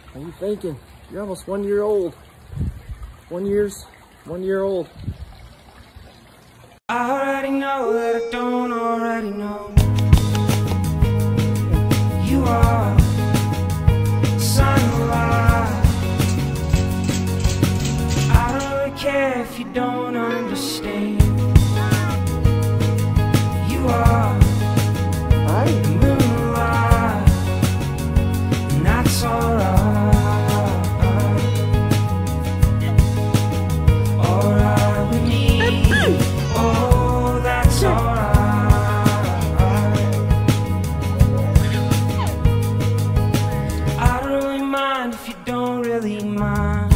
What are you thinking? You're almost 1 year old. 1 year old. I already know that I don't already know. You are the sign of life. I don't really care if you don't understand. You are the moonlight, and that's alright. Alright with me. Oh, that's alright. I don't really mind if you don't really mind.